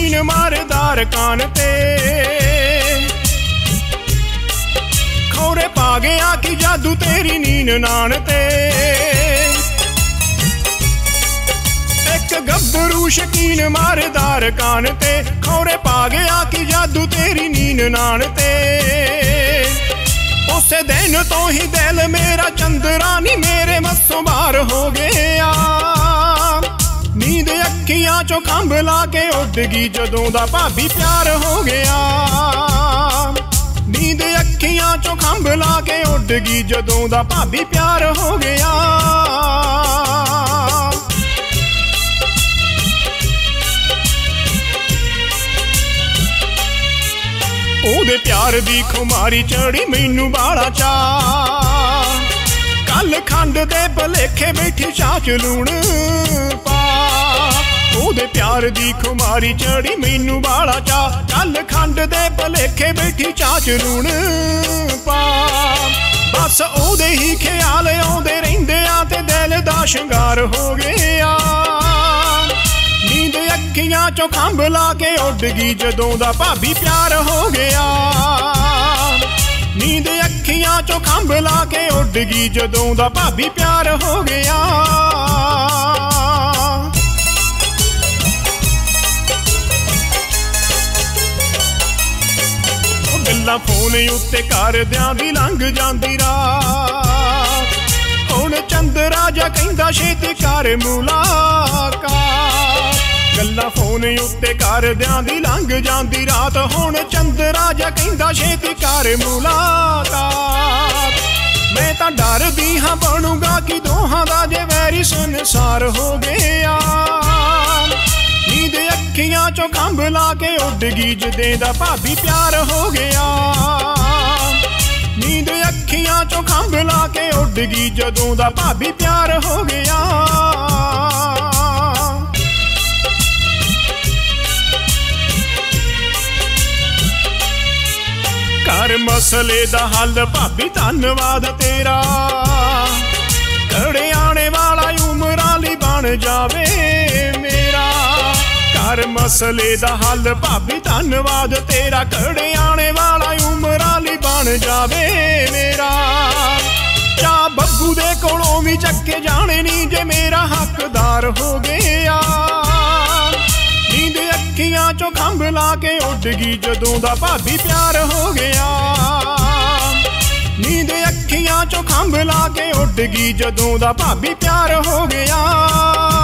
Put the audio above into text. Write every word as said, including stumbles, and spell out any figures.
शकीन मारदार कान ते खौरे पा गया कि जादू तेरी नीन नान ते एक गब्बरू शकीन मारदार कान ते खौरे पा गया कि जादू तेरी नीन नान ते उसे दिन तो ही दिल मेरा चंद्रानी मेरे मस्सों बाहर हो गया नींद अखियां चो खंभ ला के उड़ गई जदों दा भाभी प्यार हो गया नींद अखियां चो खंभ ला के उड़ गई जदों दा भाभी प्यार हो गया ओदे प्यार दी खुमारी चढ़ी मैनू बाड़ा चा कल खंड दे भलेखे बैठी चाच लूण पा ओदे प्यार दी खुमारी चढ़ी मैनू बाड़ा चा कल खंड दे भलेखे बैठी चाच लूण पा बस ओदे ही ख्याल आउंदे रहिंदे आ ते दिल दा शंगार हो गया नींद अखियां चो खंभ ला के उड़ गई जदों दा भाभी प्यार हो गया नींद अखियां चो खंभ ला के उड़ गई जदों दा भाभी प्यार हो गया गल्लां फोन उत्ते करदियां दी लंघ जांदी रात हुण चंद राजा कहंदा छेती कर मुलाकात गल्लां फोन उत्ते करदियां दी लंघ जांदी रात हुण चंद राजा कहंदा छेती कर मुलाकात मैं तां डरदी हां बनूंगा कि दोहां दा जे वैरी संसार हो गया नींद अखियां चो खंभ ला के उड़ गई जदे दा भाभी प्यार हो गया नींद अखियां चो खंभ ला के उड़ गई जदों दा भाभी प्यार हो गया कर मसले दा हल भाभी धन्नवाद तेरा घड़े आने वाला उमरां लई बन जावे मेरा कर मसले दा हल भाभी धन्नवाद तेरा घड़े आने वाला उमरां लई बन जावे मेरा चा बब्बू दे कोलों भी चक्के जाने नी जे मेरा हकदार हो गया नींद अखियां चो खंभ ला के उड़ गई जदों दा भाभी प्यार हो गया नींद अखियां चो खंभ ला के उड़ गई जदों दा भाभी प्यार हो गया।